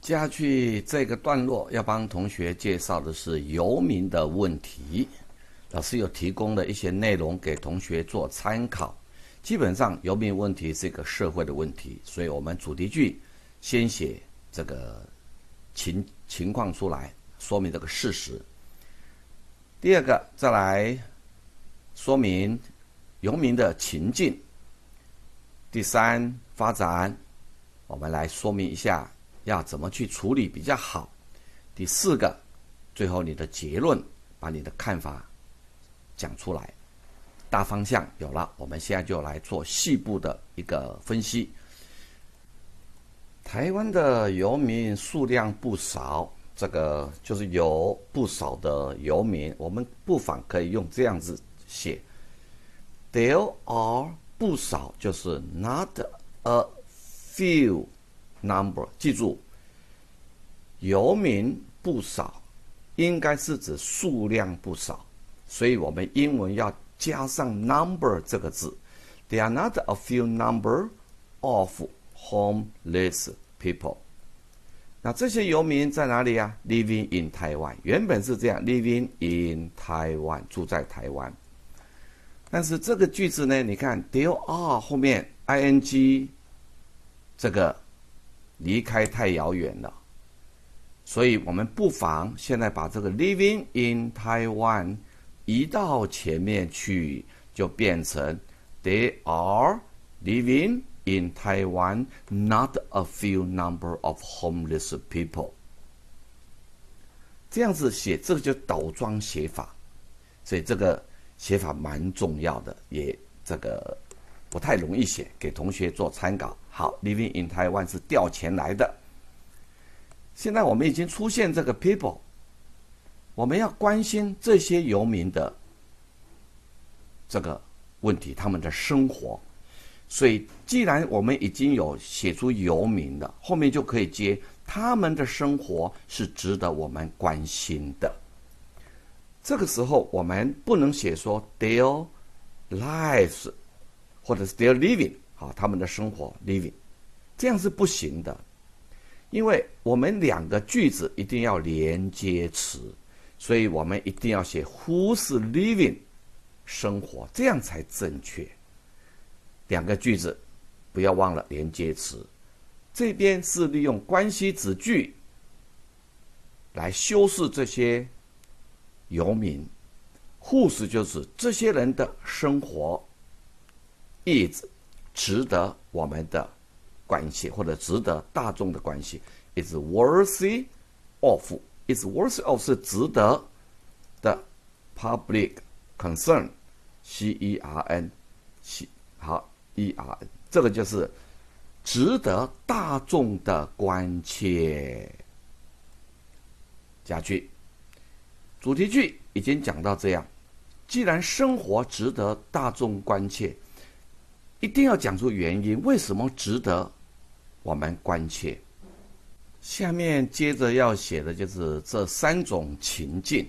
接下去这个段落要帮同学介绍的是游民的问题。老师有提供了一些内容给同学做参考。基本上游民问题是一个社会的问题，所以我们主题句先写这个情况出来，说明这个事实。第二个，再来说明游民的情境。第三，发展，我们来说明一下要怎么去处理比较好。第四个，最后你的结论，把你的看法讲出来。大方向有了，我们现在就来做细部的一个分析。台湾的游民数量不少，这个就是有不少的游民，我们不妨可以用这样子写 ：There are 不少，就是 not a few number。记住，游民不少，应该是指数量不少，所以我们英文要加上 number 这个字。There are not a few number of homeless people。那这些游民在哪里啊 ？Living in Taiwan， 原本是这样 ，Living in Taiwan， 住在台湾。但是这个句子呢，你看 there are 后面 ing 这个离开太遥远了，所以我们不妨现在把这个 Living in Taiwan 移到前面去，就变成 They are living in Taiwan, not a few number of homeless people。这样子写，这个就倒装写法，所以这个写法蛮重要的，也这个不太容易写，给同学做参考。好 ，Living in Taiwan 是调前来的。现在我们已经出现这个 people， 我们要关心这些游民的这个问题，他们的生活。所以既然我们已经有写出游民了，后面就可以接他们的生活是值得我们关心的。这个时候我们不能写说 their lives 或者是 their living， 好，他们的生活 living， 这样是不行的，因为我们两个句子一定要连接词，所以我们一定要写 who's living 生活，这样才正确。两个句子不要忘了连接词，这边是利用关系子句来修饰这些游民， whose 就是这些人的生活 is 值得我们的关系，或者值得大众的关系 is worthy of， is worthy of 是值得的 public concern CERN 好 ERN， 这个就是值得大众的关切。下去主题句已经讲到这样，既然生活值得大众关切，一定要讲出原因，为什么值得我们关切。下面接着要写的就是这三种情境。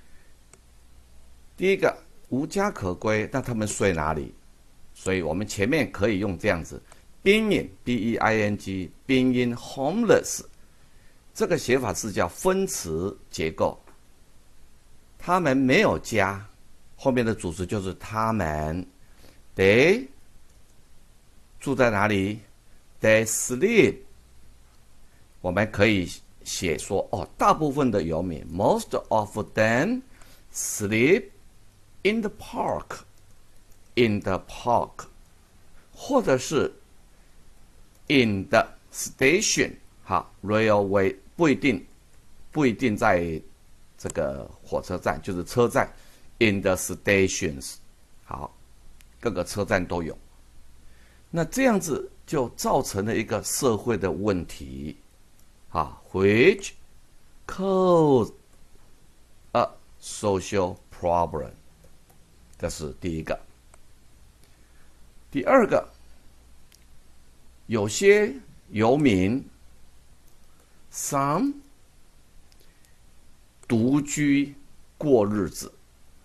第一个，无家可归，那他们睡哪里？所以我们前面可以用这样子，宾音 B-E-I-N-G， 宾音 homeless， 这个写法是叫分词结构。他们没有家，后面的主词就是他们。They 住在哪里 ？They sleep。我们可以写说，大部分的游民 ，most of them sleep in the park。in the park， 或者是 in the station， 好 ，railway 不一定在这个火车站，就是车站 in the stations， 好，各个车站都有。那这样子就造成了一个社会的问题，啊 ，which cause a social problem， 这是第一个。第二个，有些游民 some 独居过日子，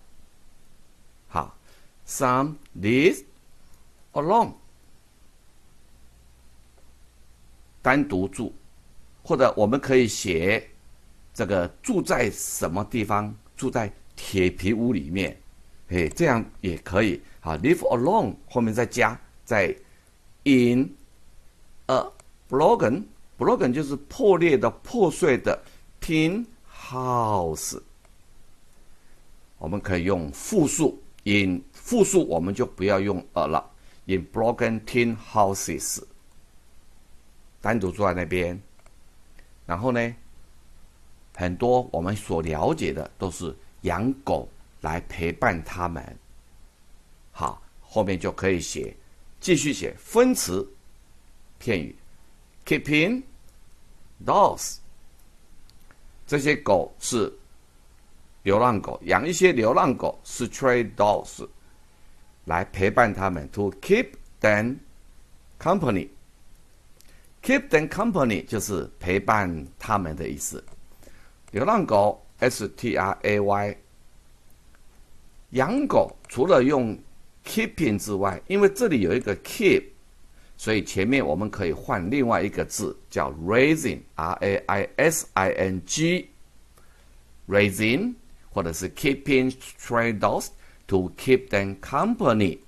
好 some live alone 单独住， 或者我们可以写这个住在什么地方，住在铁皮屋里面，这样也可以啊。Live alone 后面再加在 in a broken 就是破裂的、破碎的 tin house。我们可以用复数 ，in 复数我们就不要用 a 了 ，in broken tin houses， 单独坐在那边。然后呢，很多我们所了解的都是养狗来陪伴他们。好，后面就可以继续写分词片语 ，keeping dogs。这些狗是流浪狗，养一些流浪狗是 stray dogs， 来陪伴他们 ，to keep them company。keep them company 就是陪伴他们的意思。流浪狗 stray， 养狗除了用 keeping 之外，因为这里有一个 keep， 所以前面我们可以换另外一个字叫 raising raising， 或者是 keeping stray dogs to keep them company。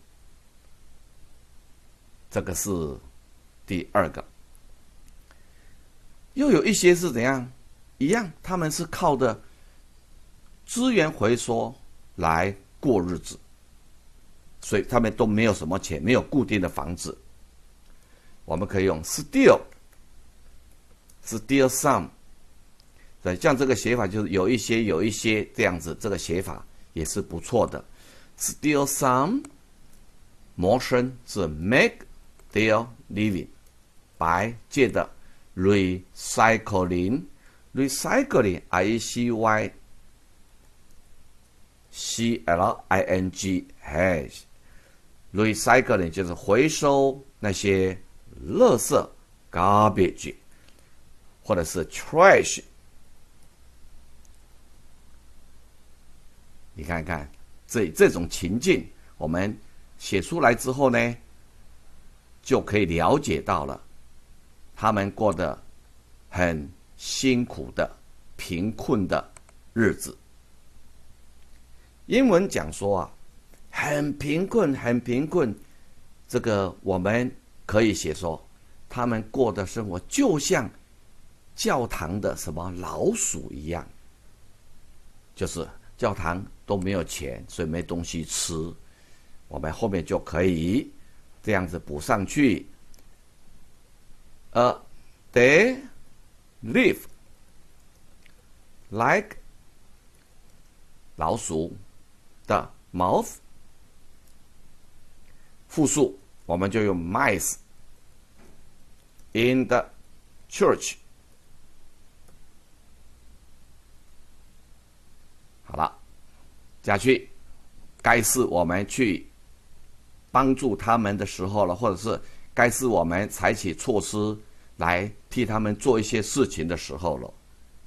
这个是第二个。又有一些是怎样？一样，他们是靠的资源回收来过日子，所以他们都没有什么钱，没有固定的房子。我们可以用 steal some， 对，像这个写法就是有一些这样子，这个写法也是不错的。steal some motion 是 make their living， by 借的 recycling recycling 就是回收那些垃圾 garbage 或者是 trash。你看看这种情境，我们写出来之后呢，就可以了解到了他们过得很辛苦的贫困的日子。英文讲说啊，很贫困，这个我们可以写说，他们过的生活就像教堂的什么老鼠一样，就是教堂都没有钱，所以没东西吃。我们后面就可以这样子补上去。They live like 老鼠的 mouth， 复数我们就用 mice in the church。 好了，加去该是我们去帮助他们的时候了，或者是该是我们采取措施来替他们做一些事情的时候了。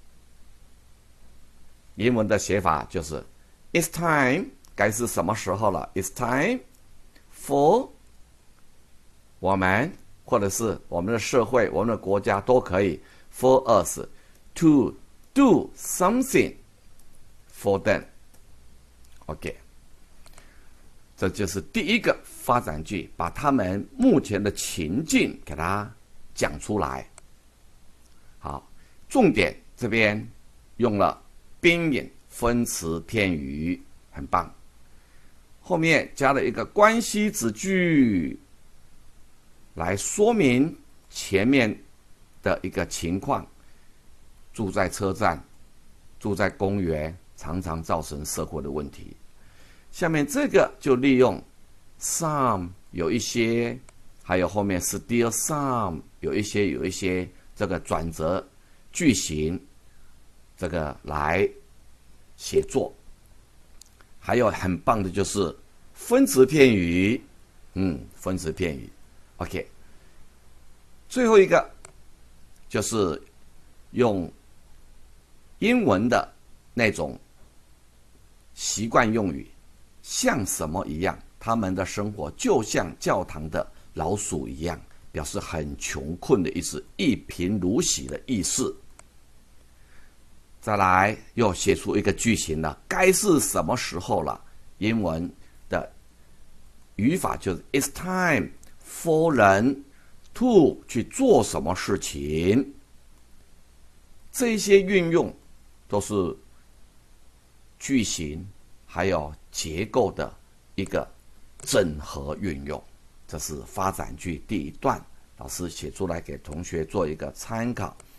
英文的写法就是 It's time， 该是什么时候了？ It's time for 我们，或者是我们的社会、我们的国家都可以 for us to do something for them。 OK， 这就是第一个发展句，把他们目前的情境给它讲出来。好，重点这边用了宾引分词片语，很棒。后面加了一个关系子句来说明前面的一个情况。住在车站，住在公园，常常造成社会的问题。下面这个就利用 some 有一些，还有后面 still some 有一些这个转折句型，这个来写作。还有很棒的就是分词片语，分词片语 OK。 最后一个就是用英文的那种习惯用语，像什么一样，他们的生活就像教堂的老鼠一样， 表示很穷困的意思，一贫如洗的意思。再来又写出一个句型了，该是什么时候了？英文的语法就是 It's time for 人 to 去做什么事情。这些运用都是句型还有结构的一个整合运用。这是发展句第一段，老师写出来给同学做一个参考。